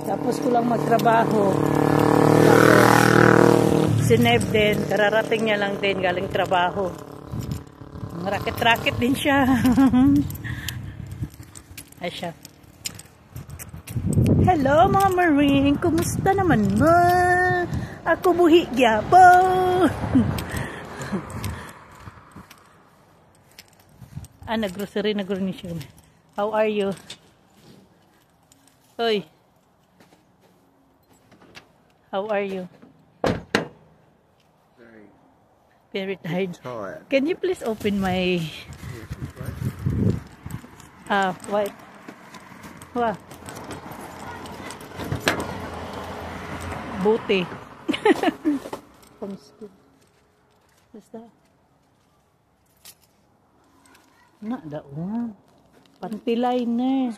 Tapos ko lang magtrabaho. Tapos si Neb din, kararating niya lang din galing trabaho. Raket-raket din siya. Ay siya. Hello mga Marine, kumusta naman mo? Ako buhi gyabo. Nag-grocery na siya. How are you? Hoy. How are you? Very tired. Can you please open my what? What? Buti. From school. What's that? Not that one. Panty liner.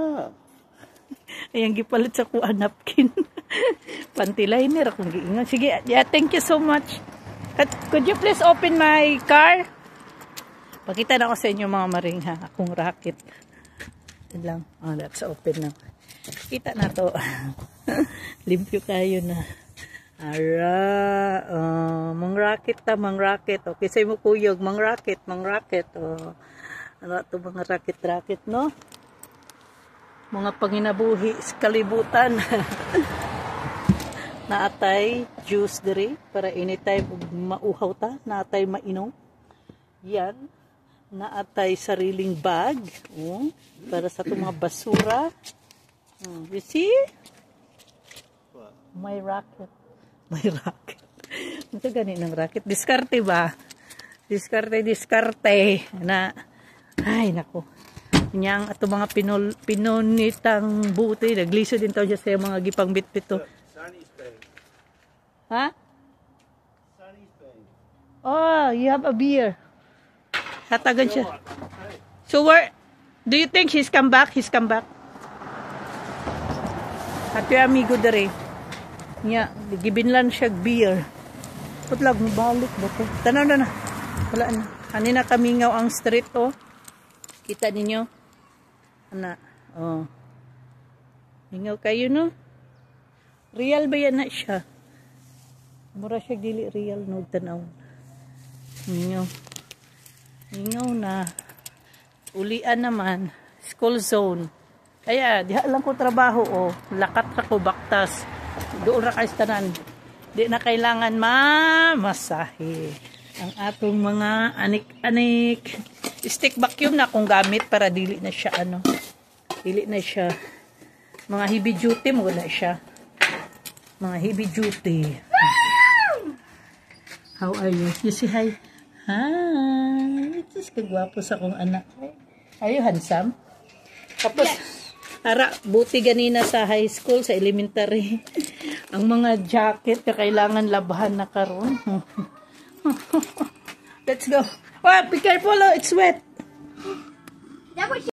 Ayan, gipalit sa kuha napkin. Panty liner akong giingon. Sige, yeah, thank you so much. Could you please open my car? Pakita na ako sa inyo mga Maring ha. Akong racket. Yan lang. Oh, that's open na. Kita na to. Limpyo kayo na. Ara. Mang racket ta, mang racket. Okay, say mo kuyog. Mang racket, mang racket. Ano to mga racket-racket, no? Mga panginabuhi sa kalibutan. Naatay juice diri para anytime mauhaw ta, naatay mainom. Yan, naatay sariling bag, para sa itong mga basura. You see? May racket. May racket. Ito ganit ng racket. Diskarte ba? Diskarte. Ay, nako. Nyang ato mga pinonitang buti. Nagliso din tao siya sa mga gipang bitbito. Huh? Oh, you have a beer. Hatagan siya. So where do you think he's come back? He's come back. Happy amigo dere. Nya, gibinlan siya beer. Putlag mo balik ba to? Tanaw na. Wala na. Kanina kamingaw ang street Kita ninyo? Ana. Mingaw kayo no? Real ba yan na siya? Mura siya dili real no tanaw. Mingaw na. Ulian naman. School zone. Kaya diha lang ko trabaho lakat ra ko baktas. Doon ra kay tanan. Di na kailangan mamasahe. Ang atong mga anik-anik. Stick vacuum na akong gamit para dili na siya Dili na siya. Mga heavy duty mo na siya. Mga heavy duty. How are you? You say hi. Hi. Ito is kagwapo sa akong anak. Are you handsome? Tapos, ara, buti ganina sa high school, sa elementary. Ang mga jacket na kailangan labahan na karon. Let's go. Oh, be careful, it's wet.